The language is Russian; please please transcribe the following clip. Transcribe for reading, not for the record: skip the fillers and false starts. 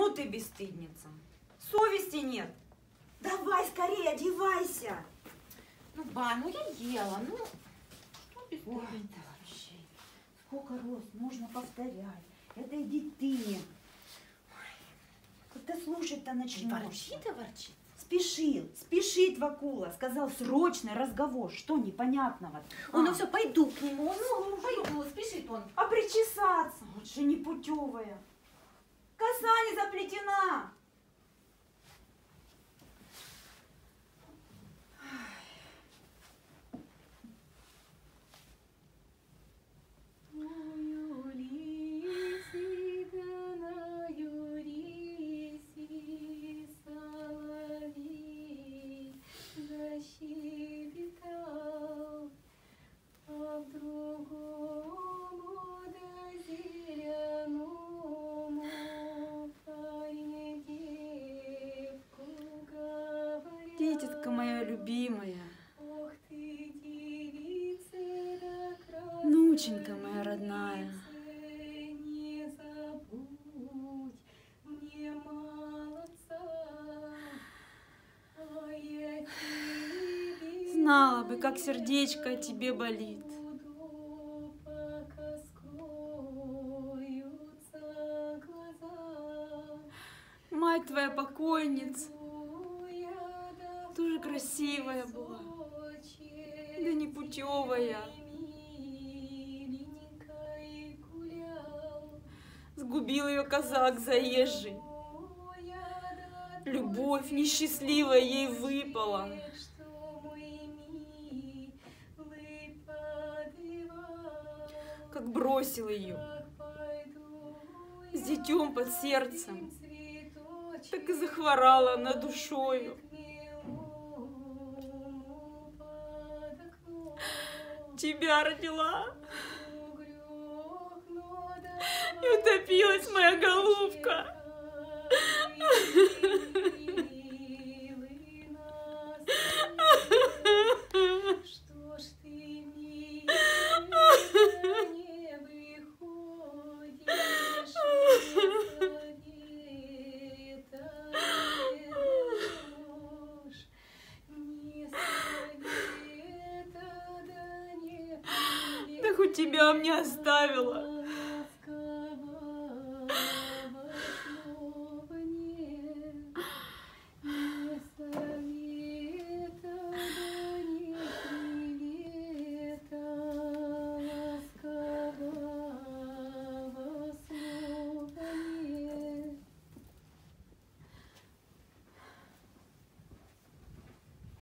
Ну ты бесстыдница. Совести нет. Давай скорее одевайся. Ну, Бань, ну я ела, ну что бесстыдница? Ой, да вообще. Сколько раз можно повторять. Это иди ты. Когда слушать-то начнешь. Ворчит и ворчит. Спешит Вакула. Сказал срочный разговор. Что непонятного? Ой, ну все, пойду к нему. Ну, пойду, спешит он. А причесаться? Вот же непутевая. Коса не заплетена. Дитятка моя любимая, внученька моя родная. Знала бы, как сердечко о тебе болит. Мать твоя покойница тоже красивая была, да непутевая. Сгубил ее казак заезжий. Любовь несчастливая ей выпала. Как бросил ее с детем под сердцем, так и захворала она душою. Тебя родила, и утопилась моя голубка. Да хоть тебя мне оставила.